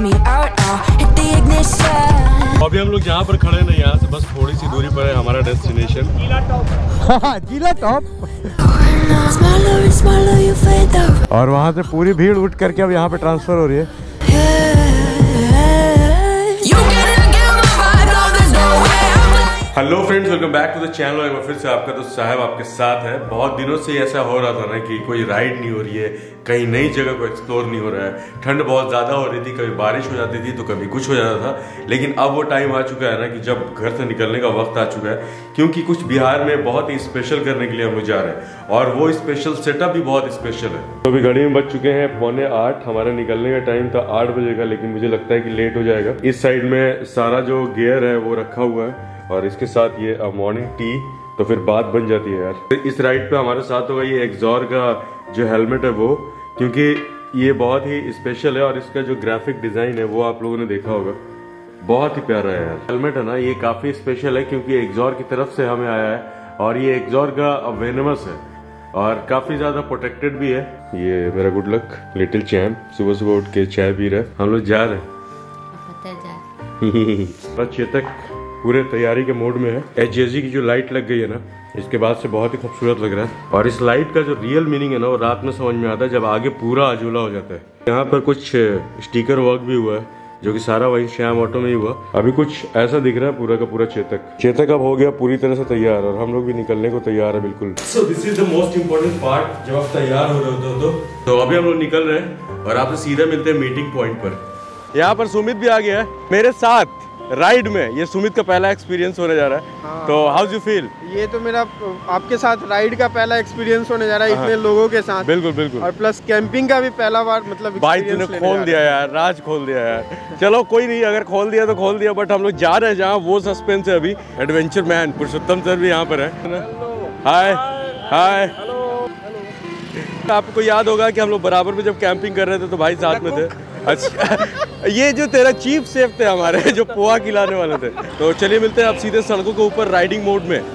अभी हम लोग जहाँ पर खड़े हैं यहाँ से बस थोड़ी सी दूरी पर है हमारा डेस्टिनेशन गीला टॉप। गीला टॉप। और वहाँ से पूरी भीड़ उठ करके अब यहाँ पे ट्रांसफर हो रही है। Hello friends, welcome back to the channel. एक बार फिर से आपका दोस्त साहब आपके साथ है। बहुत दिनों से ऐसा हो रहा था ना कि कोई राइड नहीं हो रही है, कहीं नई जगह को एक्सप्लोर नहीं हो रहा है। ठंड बहुत ज़्यादा हो रही थी, कभी बारिश हो जाती थी तो कभी कुछ हो जाता था। लेकिन अब वो टाइम आ चुका है ना कि जब घर से निकलने का वक्त आ चुका है, क्योंकि कुछ बिहार में बहुत ही स्पेशल करने के लिए हम लोग जा रहे हैं और वो स्पेशल सेटअप भी बहुत स्पेशल है। तो अभी घड़ी में बज चुके हैं 7:45। हमारा निकलने का टाइम था 8 बजे का, लेकिन मुझे लगता है कि लेट हो जाएगा। इस साइड में सारा जो गियर है वो रखा हुआ है और इसके साथ ये मॉर्निंग टी, तो फिर बात बन जाती है यार। तो इस राइड पे हमारे साथ होगा ये एक्सॉर का जो हेलमेट है वो, क्योंकि ये बहुत ही स्पेशल है और इसका जो ग्राफिक डिजाइन है वो आप लोगों ने देखा होगा, बहुत ही प्यारा है यार। हेलमेट है ना, ये काफी स्पेशल है क्योंकि एक्सॉर की तरफ से हमें आया है और ये एक्सॉर का वेनमस है और काफी ज्यादा प्रोटेक्टेड भी है। ये मेरा गुड लक लिटिल चैम्प सुबह सुबह उठ के चाय पी रहा है। हम लोग जा रहे हैं चेतक पूरे तैयारी के मोड में है। HJZ की जो लाइट लग गई है ना, इसके बाद से बहुत ही खूबसूरत लग रहा है। और इस लाइट का जो रियल मीनिंग है ना, वो रात में समझ में आता है जब आगे पूरा अजूला हो जाता है। यहाँ पर कुछ स्टिकर वर्क भी हुआ है जो कि सारा वही श्याम ऑटो में ही हुआ। अभी कुछ ऐसा दिख रहा है पूरा का पूरा चेतक अब हो गया पूरी तरह से तैयार और हम लोग भी निकलने को तैयार है बिल्कुल। So this is the most important part, जब आप तैयार हो रहे होते हो तो अभी हम लोग निकल रहे हैं और आपसे सीधा मिलते हैं मीटिंग पॉइंट पर। यहाँ पर सुमित भी आ गया है मेरे साथ राइड में। ये सुमित का पहला एक्सपीरियंस होने जा रहा है। हाँ। तो हाउ यू फील? ये तो मेरा आपके साथ राइड का पहला एक्सपीरियंस होने जा रहा है इतने लोगों के साथ। बिल्कुल बिल्कुल। और प्लस कैंपिंग का भी पहला बार, मतलब भाई तूने खोल दिया यार, राज खोल दिया यार। चलो कोई नहीं, अगर खोल दिया तो खोल दिया, बट हम लोग जा रहे हैं जहाँ वो सस्पेंस है अभी। एडवेंचर मैन पुरुषोत्तम सर भी यहाँ पर है। हाय हाय। आपको याद होगा कि हम लोग बराबर में जब कैंपिंग कर रहे थे तो भाई साथ में थे। अच्छा ये जो तेरा चीफ सेफ थे हमारे जो पोहा खिलाने वाले थे। तो चलिए मिलते हैं आप सीधे सड़कों के ऊपर राइडिंग मोड में।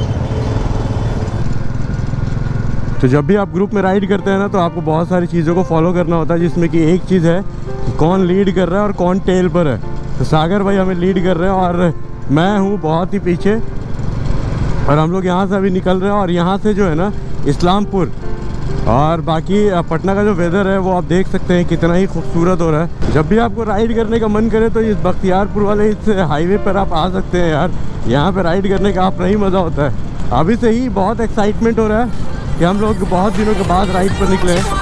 तो जब भी आप ग्रुप में राइड करते हैं ना, तो आपको बहुत सारी चीज़ों को फॉलो करना होता है, जिसमें कि एक चीज़ है कि कौन लीड कर रहा है और कौन टेल पर है। तो सागर भाई हमें लीड कर रहे हैं और मैं हूँ बहुत ही पीछे। और हम लोग यहाँ से अभी निकल रहे हैं और यहाँ से जो है ना इस्लामपुर और बाकी पटना का जो वेदर है वो आप देख सकते हैं कितना ही खूबसूरत हो रहा है। जब भी आपको राइड करने का मन करे तो इस बख्तियारपुर वाले इस हाईवे पर आप आ सकते हैं यार। यहाँ पे राइड करने का अपना ही मज़ा होता है। अभी से ही बहुत एक्साइटमेंट हो रहा है कि हम लोग बहुत दिनों के बाद राइड पर निकले हैं।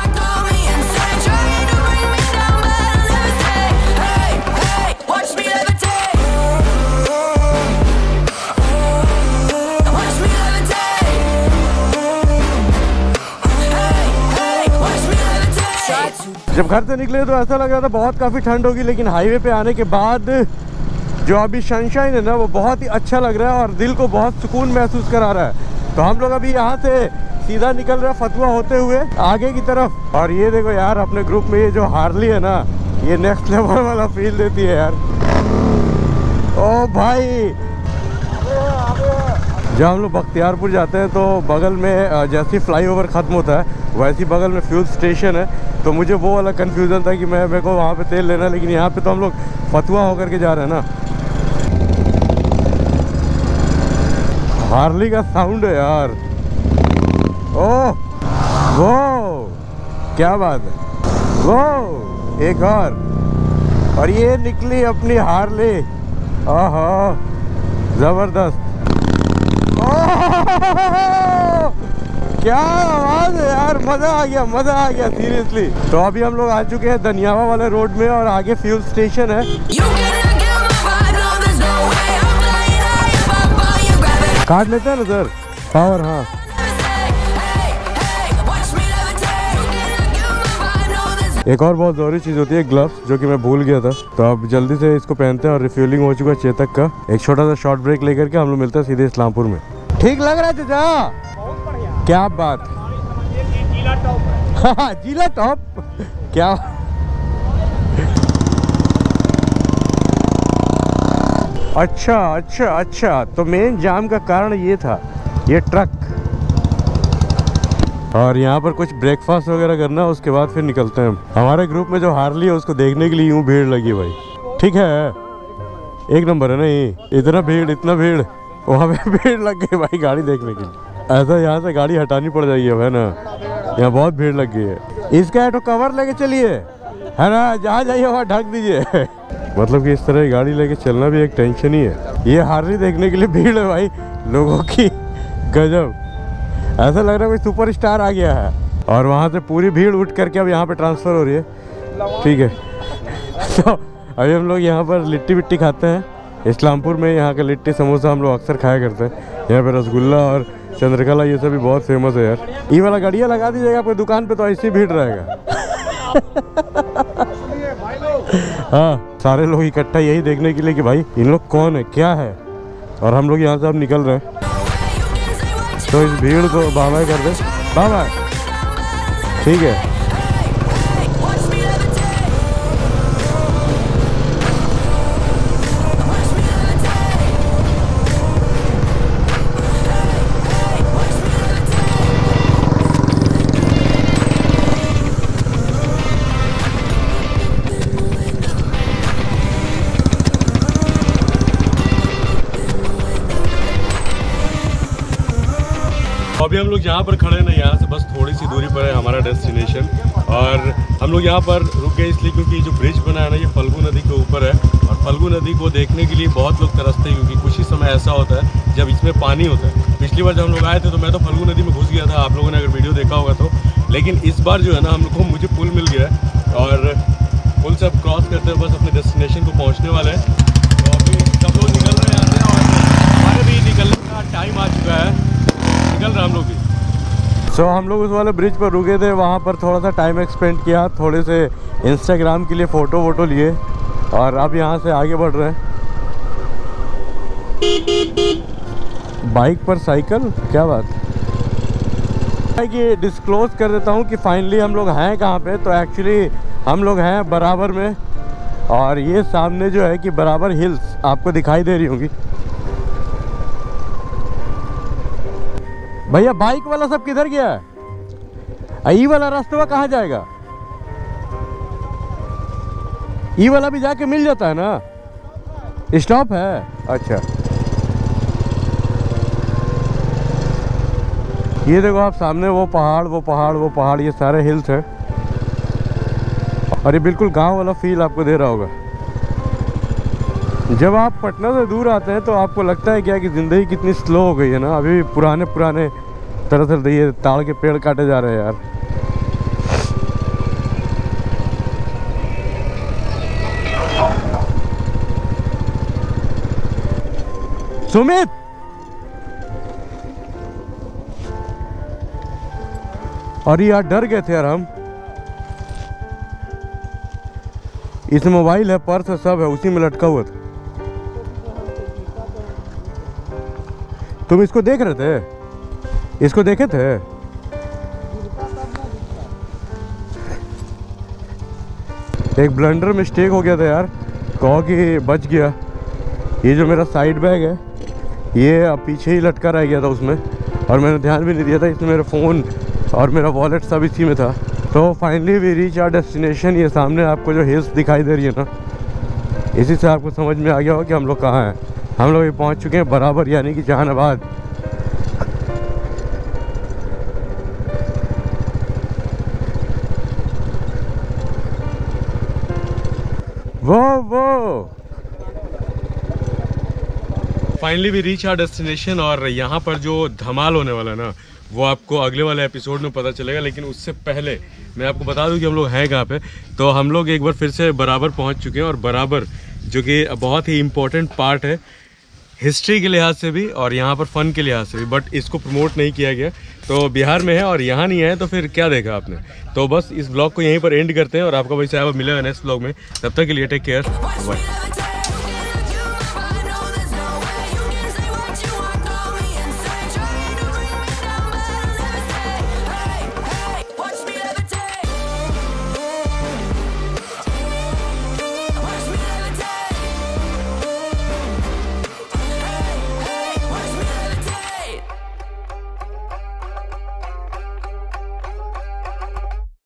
जब घर से निकले तो ऐसा लग रहा था बहुत काफ़ी ठंड होगी, लेकिन हाईवे पे आने के बाद जो अभी सनशाइन है ना वो बहुत ही अच्छा लग रहा है और दिल को बहुत सुकून महसूस करा रहा है। तो हम लोग अभी यहाँ से सीधा निकल रहे हैं फतुहा होते हुए आगे की तरफ। और ये देखो यार, अपने ग्रुप में ये जो हार्ली है ना, ये नेक्स्ट लेवल वाला फील देती है यार। ओ भाई, जब हम लोग बख्तियारपुर जाते हैं तो बगल में जैसे फ्लाईओवर ख़त्म होता है वैसे ही बगल में फ्यूल स्टेशन है। तो मुझे वो वाला कन्फ्यूज़न था कि मेरे को वहाँ पे तेल लेना है, लेकिन यहाँ पे तो हम लोग फतुहा होकर के जा रहे हैं ना। हार्ली का साउंड है यार। ओह वो क्या बात है, वो एक और ये निकली अपनी हार्ली। ओहो ज़बरदस्त, क्या आवाज है यार, मजा आ गया, मजा आ गया सीरियसली। तो अभी हम लोग आ चुके हैं दनियावा वाले रोड में और आगे फ्यूल स्टेशन है। काट लेते हैं ना सर पावर। हाँ एक और बहुत ज़रूरी चीज़ होती है ग्लव्स, जो कि मैं भूल गया था। तो अब जल्दी से इसको पहनते हैं और रिफ्यूलिंग हो चुका है चेतक का। एक छोटा सा शॉर्ट ब्रेक लेकर के हम लोग मिलते हैं सीधे इस्लामपुर में। ठीक लग रहा है चाचा, क्या बात। गीला टॉप गीला टॉप क्या। अच्छा अच्छा अच्छा, तो मेन जाम का कारण ये था, ये ट्रक। और यहाँ पर कुछ ब्रेकफास्ट वगैरह करना, उसके बाद फिर निकलते हैं हम। हमारे ग्रुप में जो हार्ली है उसको देखने के लिए यूँ भीड़ लगी भाई। ठीक है, एक नंबर है ना ये। इतना भीड़, इतना भीड़, वहाँ पे भीड़ लग गई भाई गाड़ी देखने के लिए। ऐसा यहाँ से गाड़ी हटानी पड़ जाएगी है ना, यहाँ बहुत भीड़ लग गई है। इसका ऑटो कवर लेके चलिए, है ना, जहाँ जाइए वहाँ ढक दीजिए। मतलब कि इस तरह की गाड़ी लेके चलना भी एक टेंशन ही है। ये हार्ली देखने के लिए भीड़ है भाई लोगों की, गजब। ऐसा लग रहा है कोई सुपर स्टार आ गया है। और वहाँ से पूरी भीड़ उठ करके अब यहाँ पे ट्रांसफ़र हो रही है। ठीक है, तो अभी हम लोग यहाँ पर लिट्टी विट्टी खाते हैं। इस्लामपुर में यहाँ का लिट्टी समोसा हम लोग अक्सर खाया करते हैं। यहाँ पे रसगुल्ला और चंद्रकला ये सब भी बहुत फेमस है यार। ये वाला गाड़िया लगा दीजिएगा आपकी दुकान पे तो ऐसी भीड़ रहेगा। हाँ, सारे लोग इकट्ठा यही देखने के लिए कि भाई इन लोग कौन है, क्या है। और हम लोग यहाँ से अब निकल रहे हैं, तो इस भीड़ को बाय बाय कर दे। बाय बाय, ठीक है। अभी हम लोग यहाँ पर खड़े हैं ना, यहाँ से बस थोड़ी सी दूरी पर है हमारा डेस्टिनेशन। और हम लोग यहाँ पर रुके इसलिए क्योंकि जो ब्रिज बना है ना, ये फल्गु नदी के ऊपर है। और फल्गु नदी को देखने के लिए बहुत लोग तरसते हैं, क्योंकि कुछ ही समय ऐसा होता है जब इसमें पानी होता है। पिछली बार जब हम लोग आए थे तो मैं तो फल्गु नदी में घुस गया था, आप लोगों ने अगर वीडियो देखा होगा तो। लेकिन इस बार जो है ना, हम लोग को मुझे पुल मिल गया है और पुल से अब क्रॉस करते हुए बस अपने डेस्टिनेशन को पहुँचने वाले हैं। तो अभी सब लोग निकल रहे हैं यहाँ से और हमारे भी निकलने का टाइम आ चुका है, निकल रहे हम लोग भी। हम लोग उस वाले ब्रिज पर रुके थे, वहाँ पर थोड़ा सा टाइम एक्सपेंड किया, थोड़े से इंस्टाग्राम के लिए फ़ोटो वोटो लिए और अब यहाँ से आगे बढ़ रहे हैं। बाइक पर साइकिल, क्या बात है कि डिस्क्लोज कर देता हूँ कि फाइनली हम लोग हैं कहाँ पे। तो एक्चुअली हम लोग हैं बराबर में, और ये सामने जो है कि बराबर हिल्स आपको दिखाई दे रही होंगी। भैया बाइक वाला सब किधर गया है? ई वाला रास्ता कहाँ जाएगा? ई वाला भी जाके मिल जाता है ना, स्टॉप है। अच्छा, ये देखो आप सामने वो पहाड़, वो पहाड़, वो पहाड़, ये सारे हिल्स है। और ये बिल्कुल गांव वाला फील आपको दे रहा होगा। जब आप पटना से दूर आते हैं तो आपको लगता है क्या कि ज़िंदगी कितनी स्लो हो गई है ना। अभी भी पुराने तरह से ये ताड़ के पेड़ काटे जा रहे हैं यार। सुमित, और यार डर गए थे यार हम। इस मोबाइल है, पर्स है, सब है, उसी में लटका हुआ था। तुम इसको देख रहे थे? इसको देखे थे? एक ब्लंडर मिस्टेक हो गया था यार, कहो कि बच गया। ये जो मेरा साइड बैग है ये अब पीछे ही लटका रह गया था उसमें, और मैंने ध्यान भी नहीं दिया था। इसमें मेरा फ़ोन और मेरा वॉलेट सब इसी में था। तो finally we reach our destination. ये सामने आपको जो हिल्स दिखाई दे रही है ना, इसी से आपको समझ में आ गया हो कि हम लोग कहाँ हैं। हम लोग ये पहुँच चुके हैं बराबर, यानी कि जहानाबाद। वो finally we reach our destination. और यहाँ पर जो धमाल होने वाला है ना, वो आपको अगले वाले एपिसोड में पता चलेगा। लेकिन उससे पहले मैं आपको बता दूं कि हम लोग हैं कहाँ पे। तो हम लोग एक बार फिर से बराबर पहुँच चुके हैं, और बराबर जो कि बहुत ही इम्पोर्टेंट पार्ट है हिस्ट्री के लिहाज से भी और यहाँ पर फ़न के लिहाज से भी, बट इसको प्रमोट नहीं किया गया। तो बिहार में है और यहाँ नहीं है, तो फिर क्या देखा आपने। तो बस इस ब्लॉग को यहीं पर एंड करते हैं, और आपका भाई साहब मिलेगा नेक्स्ट ब्लॉग में। तब तक के लिए टेक केयर, बाय।